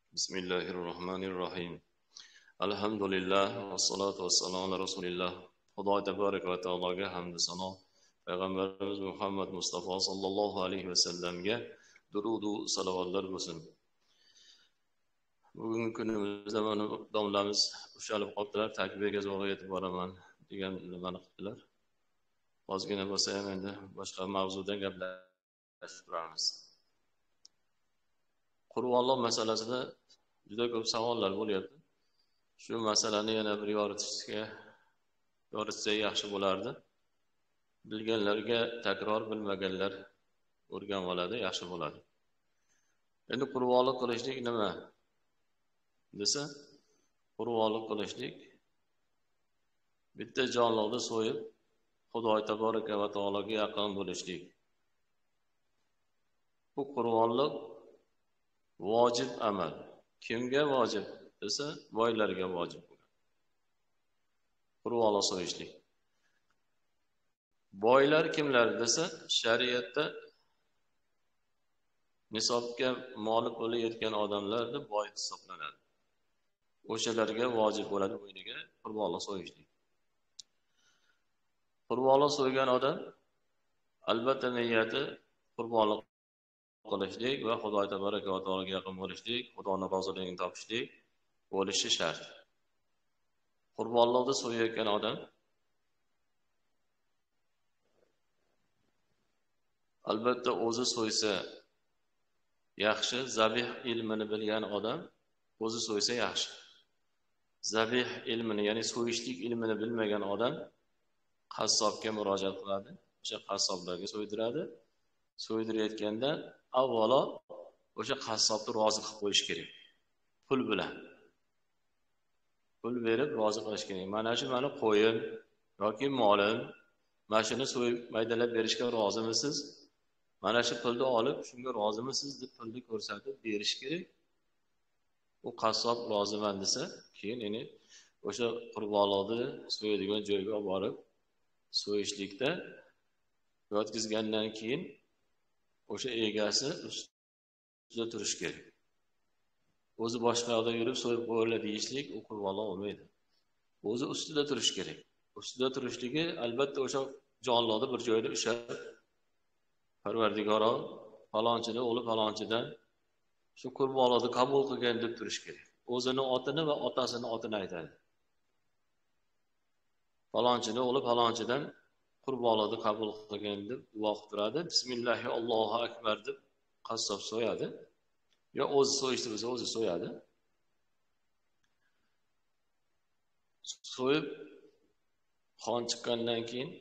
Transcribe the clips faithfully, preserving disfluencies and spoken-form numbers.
Bismillahirrahmanirrahim. Alhamdulillah va salatu vassalamu ala rasulillah. Xudo tabaraka va taologa hamd va sano, payg'ambarimiz Muhammad Mustafa sallallohu alayhi va sallamga durud va salovatlar bo'lsin. Bugungi kunimizda mana domlamiz ushalib qoldilar, takbirga zo'rg'a yetib boraman degan nimani qildilar. Ozgina bo'lsa ham endi boshqa mavzudan gaplashib turamiz. Qur'onlar masalasida juda ko'p savollar bo'lyapti. Shu masalani yana bir yoritishga yoritsa yaxshi bo'lardi. Bilganlarga takror, bilmaganlar o'rganib oladi, yaxshi bo'ladi. Endi qur'onlik qilishlik nima desa, qur'onlik qilishlik bitta jonliqni so'yib Xudo tabaraka va taologa yaqin bo'lishlik. Bu qur'onlik vojib amal. Kimga vojib desa, boylarga vojib bo'lgan. Qur'onlik so'yishlik. Boylar kimlar desa, shariatda nisobga moli puli yetgan odamlarni boy hisoblanadi. O'shalarga vojib bo'ladi bo'yniga qur'onlik so'yishlik. Qur'onlik so'ygan odam albatta niyati qur'onlik qilishlik va Xudo tabaraka va taologa yaqin bo'lishlik, Xudoning roziligini topishlik bo'lishi shart. Qur'onlikni so'yayotgan odam albatta o'zi so'ysa yaxshi, zabih ilmini bilgan odam o'zi so'ysa yaxshi. Zabih ilmini, ya'ni so'yishlik ilmini bilmagan odam qassobga murojaat qiladi. O'sha qassoblarga so'ydiradi. So'ydirayotganda avvalo o'sha qassobni rozi qilib qo'yish kerak. Pul bilan. Pul berib rozi qilish kerak. Mana shu meni qo'yim yoki molim, mana shuni so'yib maydalab berishga rozimisiz? Mana shu pulni olib shunga rozimisiz deb pulni ko'rsatib berish kerak. U qassob roziman desa, keyin ya'ni o'sha qurbonlikni so'yadigan joyga olib borib so'yishlikda yotkizgandan keyin o'sha egasi ustida turish kerak. O'zi boshqa yoqda yurib so'yib qo'yiladi deyishlik u qurbonlik olmaydi. O'zi ustida turish kerak. Ustida turishligi albatta o'sha jonliqni bir joyda ushlab Parvardigoro falonchini o'g'li falonchidan shu qurbonlikni qabul qilgan deb turish kerak. O'zini otini va otasini otini aytadi. Falonchini o'g'li falonchidan qurbonlikni qabul qilgan deb duo qilib turadi. Bismillahi Allohu akbar deb qassob so'yadi. Yo o'zi so'yishdi bo'lsa o'zi so'yadi. So'yib qon chiqqandan keyin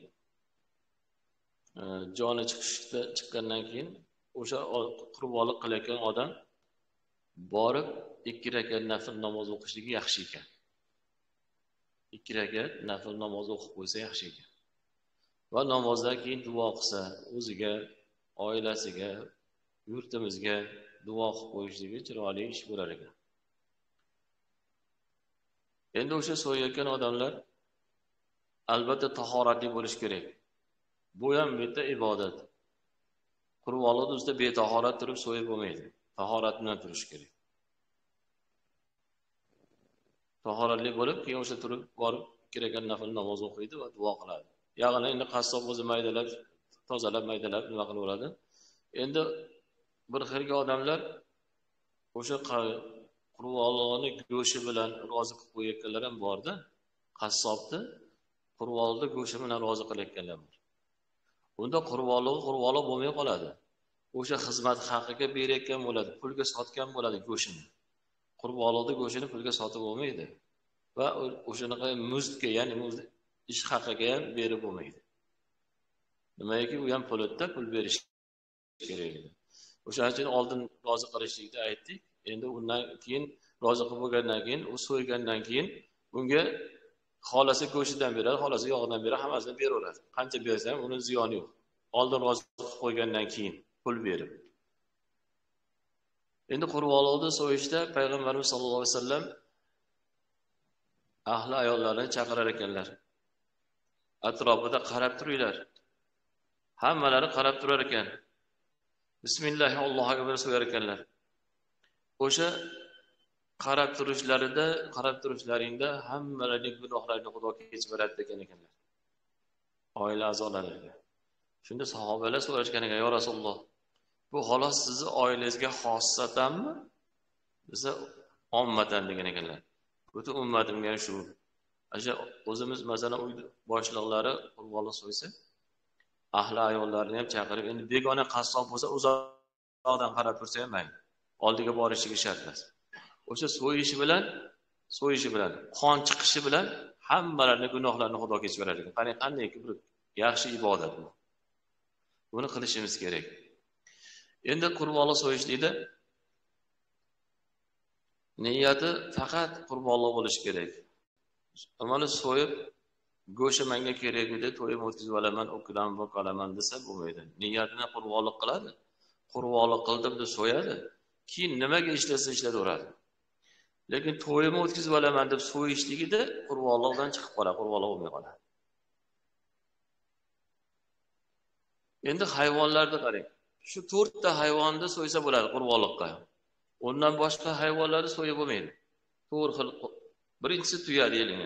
joni chiqishda chiqqandan keyin o'sha qurbonlik qilayotgan odam borib ikki rakat nafl namoz o'qishligi yaxshi ekan. ikki rakat nafl namoz o'qib qo'ysa yaxshi ekan. Va namozdan keyin duo qilsa, o'ziga, oilasiga, yurtimizga duo qilib qo'yishligi chiroyli ish bo'lar ekan. Endi o'sha so'yayotgan odamlar albatta tahoratli bo'lish kerak. Bu ham bitta ibodat. Qurbonlik ustida betahorat turib so'yib bo'lmaydi. Tahorat bilan turish kerak. Tahoratli bo'lib, keyin o'sha turib borib kerak nafl namoz o'qiydi va duo qiladi. Ya'ni endi qassob o'zi maydalab, tozalab, maydalab nima qilaveradi. Endi bir xilga odamlar o'sha qurbonlikni go'shi bilan rozi qilib qo'yayotganlar ham bor-da. Qassobni qurbonlikni go'shi bilan rozi qilayotganlar bor. Unda qurbonlik qurbonlik bo'lmay qoladi. O'sha xizmat haqiga berayotgan bo'ladi, pulga sotgan bo'ladi go'shini. Qurbonlikni go'shini pulga sotib bo'lmaydi. Va o'shanaqa muzdga, ya'ni muz ish haqiga ham berib bo'lmaydi. Nimaiki u ham pulda pul berish kerak edi. O'shaning uchun oldin rozi qilishlikni aytdik. Endi undan keyin rozi qilib bo'lgandan keyin, u so'ygandan keyin bunga xolasi go'shidan beradi, xolasi yog'idan beradi, hammasidan beraveradi. Qancha bersa ham uni ziyoni yo'q. Oldin rozi qilib qo'ygandan keyin pul berib. Endi qurbonlikni so'yishda payg'ambarimiz sollallohu alayhi vasallam ahli ayollarni chaqirar ekanlar. Atrofida qarab turinglar. Hammalari qarab turar ekan. Bismillah Allohu akbar so'yar ekanlar. O'sha qarab turishlarida, qarab turishlaringda hammalaring gunohlarini Xudo kechib beradi degan ekanlar. Oila a'zolariga. Shunda sahobalar so'rashgan ekan, "Ya Rasululloh, bu xolos sizni oilangizga xossatanmi? Biza ommatan" degan ekanlar. Butun ummatimga shu. Aja o'zimiz masalan uy boshliqlari qurbonlik so'ysa, ahli ayollarni ham chaqirib, endi begona qassob bo'lsa, uzoqdan qarab tursa ham mayli. Oldiga borishligi shart emas. O'sha so'yishi bilan, so'yishi bilan, qon chiqishi bilan hammalarini gunohlarini Xudo kechib beradi. Qani qanday bir yaxshi ibodat bu. Buni qilishimiz kerak. Endi qurbonlik so'yishlikda niyati faqat qurbonlik bo'lishi kerak. Ammo so'yib go'shi menga kerak edi, to'yim o'tkazib olaman, o'kidan bo'qalaman desa bo'lmaydi. Niyatini qurbonlik qiladi. Qurbonlik qildim deb so'yadi. Keyin nimaga ishlasa ishlataveradi. Lekin to'yim o'tkazib olaman deb so'yishligida qurbonlikdan chiqib qoladi, qurbonlik bo'lmay qoladi. Endi hayvonlarni qarang. Shu to'rtta hayvonni so'ysa bo'ladi qurbonlikqa. Undan boshqa hayvonlarni so'yib bo'lmaydi. to'rt xil. Birinchisi tuya deyilgan.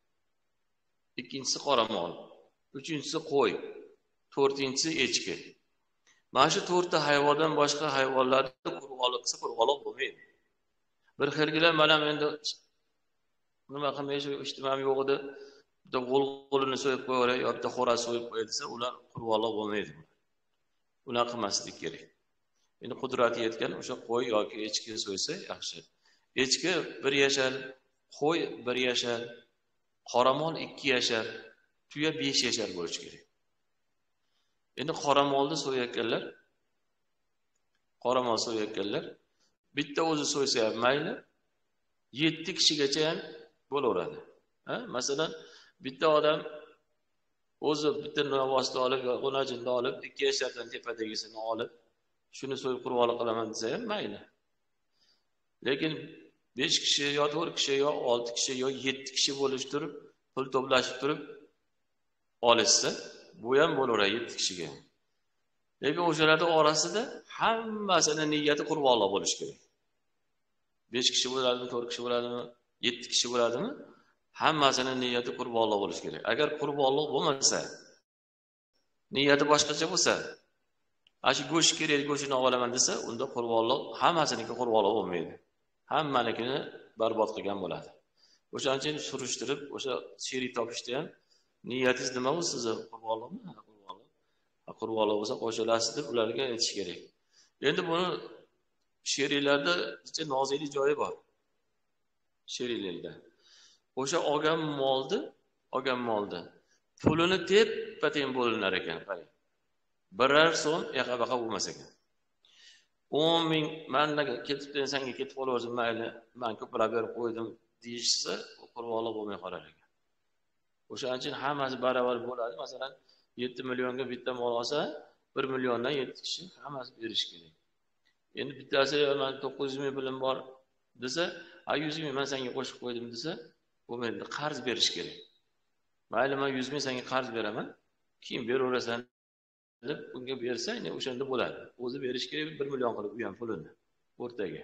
Ikkinchisi qoramol, uchinchisi qo'y, to'rtinchisi echki. Mana shu to'rtta hayvondan boshqa hayvonlarni qurbonlik qilsa qurbonlik bo'lmaydi. Bir xilgilar mana endi nima qilmay shu ijtimoiy yo'q edi, bitta g'ul-g'ulini so'yib qo'yaveray, yo bitta xo'ra so'yib qo'yay desa, ular qurbonlik bo'lmaydi. Unaqa qilmaslik kerak. Endi qudrati yetgan o'sha qo'y yoki echki so'ysa yaxshi. Echki bir yashar, qo'y bir yashar, qoramol ikki yashar, tuya besh yashar bo'lishi kerak. Endi qoramolni so'yayotganlar, qoramol so'yayotganlar bitta o'zi so'ysa ham mayli, yetti kishigacha ham bo'laveradi. Ha? Masalan, bitta odam o'zi bitta novosni olib, g'unajinni olib, ikki yashardan tepadagisini olib, shuni so'yib qurbonlik qilaman desa ham mayli. Lekin besh kishi yo to'rt kishi yo olti kishi yo yetti kishi bo'lish turib, pul to'plashib turib olishsa, bu ham bo'laveradi yetti kishiga. Lekin o'shalarning orasida hammasining niyati qurbonlik bo'lishi kerak. besh kishi bo'ladimi, to'rt kishi bo'ladimi, yetti kishi bo'ladimi? Hammasining niyati qurbonlik bo'lishi kerak. Agar qurbonlik bo'lmasa, niyati boshqacha bo'lsa, ashi go'sht kerak, go'shtini olaman desa, unda qurbonlik hammasiniki qurbonlik bo'lmaydi. Hammanikini barbod qilgan bo'ladi. O'shaning uchun surishtirib, o'sha sherik topishda ham niyatingiz nima bu sizni qurbonlikmi? Qurbonlik. Qurbonlik bo'lsa qo'shilasiz deb ularga aytish kerak. Endi buni sheriklarda juda nozili joyi bor. Sheriklarda. O'sha olgan molni, olgan molni pulini tep-paten bo'linar ekan, qarang. Birar so'm yaqa-baqa bo'lmas ekan. o'n ming mannaga ketibdi, senga ketib qolaversin, mayli, men ko'proq berib qo'ydim deyishsa, qurbonlik bo'lmay qolar ekan. O'shaning uchun hammasi baravar bo'ladi. Masalan, yetti millionga bitta mol olsa, bir milliondan yetti kishi hammasi berish kerak. Endi bittasi men to'qqiz yuz ming pulim bor desa, "Ha, yuz ming men senga qo'shib qo'ydim" desa, bo'lmaydi, qarz berish kerak. Mayli, men yuz ming senga qarz beraman, keyin beraverasan deb unga bersa, ya'ni o'shanda bo'ladi. O'zi berish kerak bir million qilib u ham pulini o'rtaga.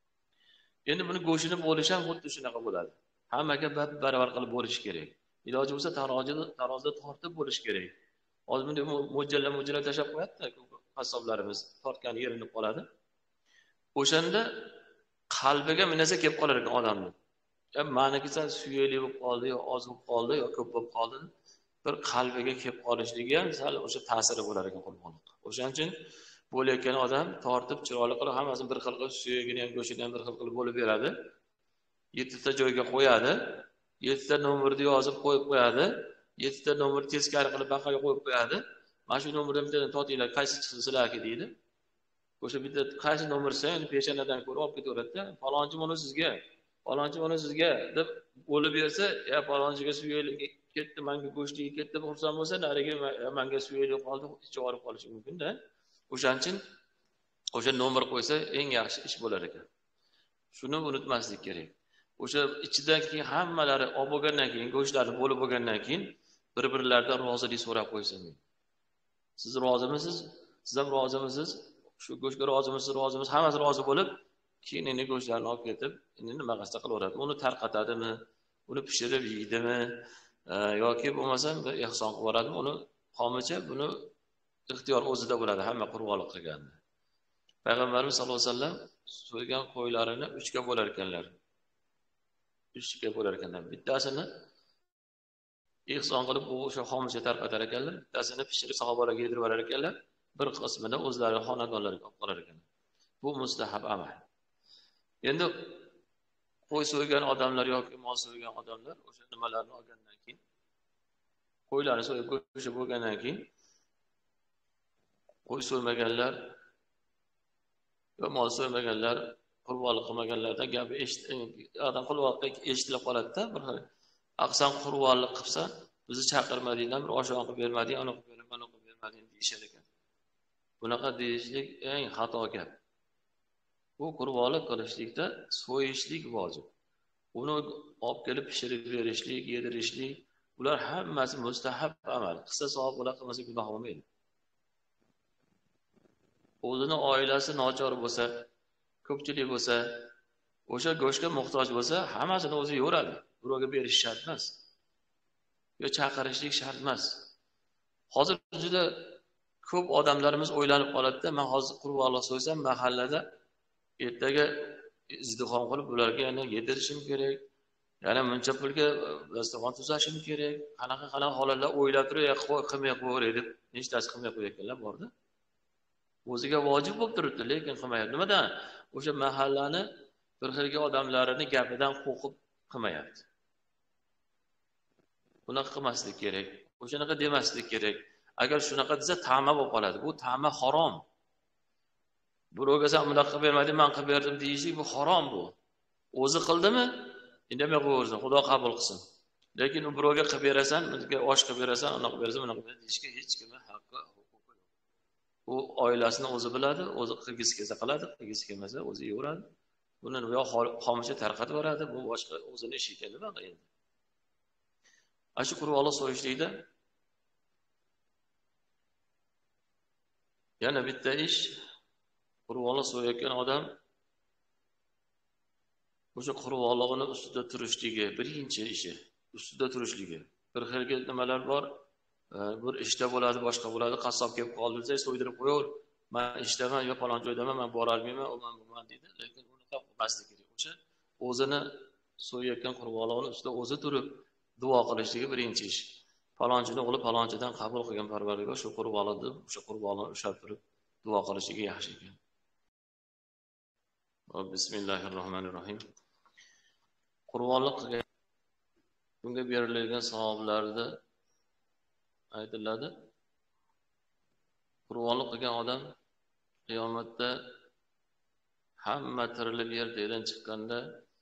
Endi buni go'shini bo'lish ham xuddi shunaqa bo'ladi. Hammaga baravar qilib bo'lish kerak. Iloji bo'lsa tarozida tarozida tortib bo'lish kerak. Hozir bunday mo'ljallab mo'ljallab tashab qo'yadi-da, qassoblarimiz tortgan yerini qoladi. O'shanda qalbiga bir narsa kelib qolar ekan odamning. Ya meniki sal suyayli bo'lib qoldi, yo oz bo'lib qoldi, yo ko'p bo'lib qoldi. Bir qalbiga kelib qolishligi ham sal o'sha ta'siri bo'lar ekan qurbonlik. O'shaning uchun bo'layotgan odam tortib chiroyli qilib hammasini bir xil qilib suyagini ham go'shtini ham bir xil qilib bo'lib beradi. yetti ta joyga qo'yadi. yetti ta nomerni yozib qo'yib qo'yadi. yetti ta nomerni teskari qilib baqaga qo'yib qo'yadi. Mana shu nomerdan bittadan totinglar, qaysi chiqsa sizlarga deydi. O'sha bitta qaysi nomer sen peshanadan ko'rib olib ketaveradi-da, falonchi mana sizga, falonchi mana sizga deb bo'lib bersa, ya falonchiga suyayli ketdi, menga go'shtga ketdi, xursand bo'lsa, nariga menga suyayli qoldi, ichib olib qolishi mumkin-da. O'shaning uchun o'sha nomer qo'ysa eng yaxshi ish bo'lar ekan. Shuni unutmaslik kerak. O'sha ichidan keyin hammalari olib bo'lgandan keyin, go'shtlarni bo'lib bo'lgandan keyin bir-birlaridan rozilik so'rab qo'ysin. Siz rozimisiz? Siz ham rozimisiz? Shu go'shtga rozimisiz, rozimisiz, hammasi rozi bo'lib, keyin endi go'shtlarni olib ketib, endi nima qilsa qilaveradi. Uni tarqatadimi, uni pishirib yeydimi, yoki bo'lmasam bir ehson qilib yuboradimi, uni xomicha buni ixtiyor o'zida bo'ladi hamma qurbonlik qilganda. Payg'ambarimiz sollallohu alayhi vasallam so'ygan qo'ylarini uchga bo'lar ekanlar. Uchga bo'lar ekanlar. Bittasini ehson qilib o'sha xomicha tarqatar ekanlar, bittasini pishirib sahobalarga yedirib yuborar ekanlar, bir qismini o'zlari xonadonlariga olib qolar ekanlar. Bu mustahab amal. Endi qo'y so'ygan odamlar yoki mol so'ygan odamlar o'sha nimalarni olgandan keyin, qo'ylarni so'yib go'shti bo'lgandan keyin qo'y so'ymaganlar va mol so'ymaganlar, qurbonlik qilmaganlardan gapi eshitib, qurbonlik eshitilib qoladi-da, bir xil. Aqsan qurbonlik qilsa, bizni chaqirmadinglar, bir oshon qilib bermading, uni qilib bermading, uni qilib bermading deyishar ekan. Bunaqa deyishlik eng xato gap. Bu qurbonlik qilishlikda so'yishlik vojib. Uni olib kelib pishirib berishlik, yedirishlik, ular hammasi mustahab amal. Qilsa savob bo'ladi, qilmasa gunoh bo'lmaydi. O'zini oilasi nochor bo'lsa, ko'pchilik bo'lsa, o'sha go'shtga muhtoj bo'lsa, hammasini o'zi yo'radi. Birovga berish shart emas. Yo chaqirishlik shart emas. Hozir juda ko'p odamlarimiz o'ylanib qoladi-da, men hozir qurbonlik so'ysam mahallada ertaga izdihom qilib ularga yana yedirishim kerak. Yana muncha pulga dasturxon tuzashim kerak. Qanaqa-qanaqa holatlar o'ylab turib, qilmay qo'yaver deb, nechtasi qilmay qo'yayotganlar borda. O'ziga vojib bo'lib turibdi, lekin qilmayapti. Nimadan? O'sha mahallani bir xilga odamlarini gapidan qo'rqib qilmayapti. Bunaqa qilmaslik kerak. O'shanaqa demaslik kerak. Agar shunaqa desa ta'ma bo'lib qoladi. Bu ta'ma harom. Birovga sen bunaqa qilib bermading, men qilib berdim deyishlik bu harom bu. O'zi qildimi? Indamay qo'yaversin, Xudo qabul qilsin. Lekin u birovga qilib berasan, bizga osh qilib berasan, uni qilib berasan, uni qilib berasan deyishga hech kimning haqqi, huquqi yo'q. U oilasini o'zi biladi, o'zi qilgisi kelsa qiladi, qilgisi kelmasa o'zi yeyveradi. Buni yo xomicha tarqatib yuboradi, bu boshqa o'zini ishi ekan nima endi. Ashu qurbonlik so'yishlikda yana bitta ish, qurbonlik so'yayotgan odam o'sha qurbonligini ustida turishligi birinchi ishi, ustida turishligi. Bir xilga nimalar bor, bir ishda bo'ladi, boshqa bo'ladi, qassob kelib qoldi desa, so'ydirib qo'yaver. Men ishdaman yo falon joydaman, men bora olmayman, u men bo'lman deydi, lekin uni qilmaslik kerak. O'sha o'zini so'yayotgan qurbonligini ustida o'zi turib duo qilishligi birinchi ish. Falonchini o'g'li falonchidan qabul qilgan Parvardigor shu qurbonlikni, o'sha qurbonlikni ushlab turib duo qilishligi yaxshi ekan. Bismillahirrohmanirrohim. Qurbonlik qilgan bunga berilgan savoblarda aytiladi. Qurbonlik qilgan odam qiyomatda hamma tirilib yerdan chiqqanda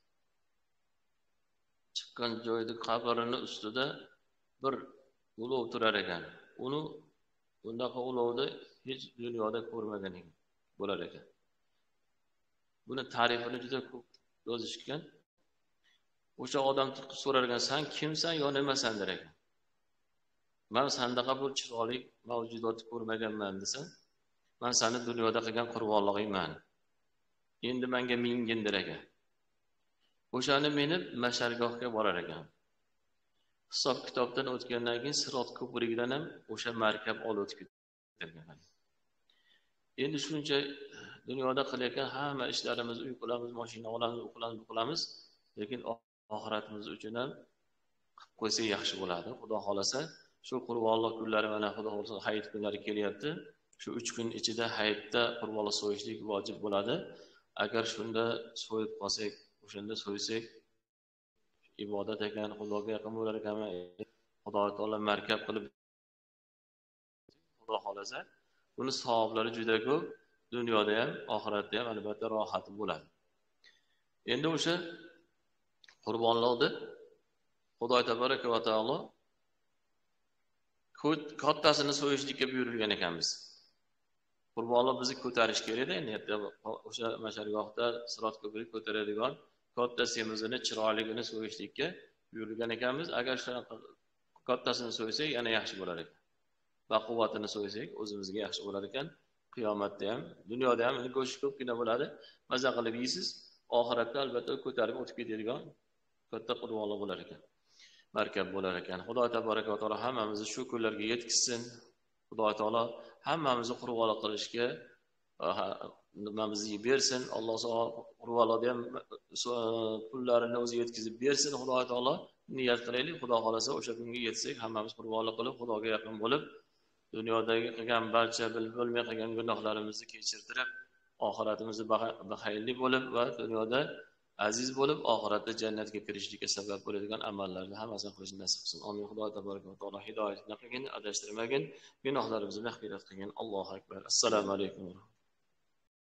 chiqqan joyda qabrini ustida bir ulov turar ekan. Uni bundaqa ulovni hech dunyoda ko'rmagan ekan, bo'lar ekan. Buni ta'rifini juda ko'p yozishgan. O'sha odam so'rar ekan, "Sen kimsan, yo nimasan?" der ekan. "Men sandaqa bir chiroyli mavjudotni ko'rmaganman" desa, "Men seni dunyoda qilgan qurbonlig'ingman. Endi menga mingin" der ekan. O'shani meni mashargohga borar ekan. Hisob kitobdan o'tgandan keyin Sirot ko'prigidan ham o'sha markab olib o'tib ketgan. Endi shuncha dunyoda qilayotgan hamma ishlarimiz, uy qilamiz, mashina olamiz, u qilamiz, bu qilamiz, lekin oxiratimiz uchun ham qilib qo'ysak yaxshi bo'ladi. Xudo xolasa, shu qurbonlik kunlari mana Xudo xolasa hayit kunlari kelyapti. Shu uch kun ichida hayitda qurbonlik so'yishlik vojib bo'ladi. Agar shunda so'yib qolsak, o'shanda so'ysak ibodat ekan, Xudoga yaqin bo'lar ekan. Xudo taolo markab qilib Xudo xolasa, buni savoblari juda ko'p. Dunyoda ham, oxiratda ham albatta rohat bo'ladi. Endi o'sha qurbonlikni Xudo tabaraka va taolo kattasini so'yishlikka buyurgan ekanmiz. Qurbonlik bizni ko'tarish kerak-da, endi o'sha mashargohda Sirot ko'prik ko'taradigan katta semizini, chiroyligini so'yishlikka buyurgan ekanmiz. Agar shunaqa kattasini so'ysak, yana yaxshi bo'lar ekan. Baquvvatini so'ysak, o'zimizga yaxshi bo'lar ekan. qiyomatda ham, dunyoda ham go'sht ko'pgina bo'ladi, maza qilib yeysiz, oxiratda albatta ko'tarib o'tib ketadigan katta qurboqlik bo'lar ekan. Markab bo'lar ekan. Xudo tabaraka va taolo hammamizni shu kunlarga yetkazsin. Xudo taolo hammamizni qurboqlik qilishga nimamizni bersin. Alloh qurboqlikda ham pullarini o'zi yetkazib bersin. Xudo taolo niyat qilaylik. Xudo xolasa o'sha kunga yetsak, hammamiz qurboqlik qilib, Xudoga yaqin bo'lib, dunyodagi qilgan barcha bilib bo'lmay qilgan gunohlarimizni kechirtirib, oxiratimizni baxayrli bo'lib va dunyoda aziz bo'lib, oxiratda jannatga kirishlikka sabab bo'ladigan amallarni hammasini qilishni nasib qilsin. Amin. Xudo tabaraka va taolo hidoyatni qilgin, adashtirmagin, gunohlarimizni mag'firat qilgin. Allohu akbar. Assalomu alaykum.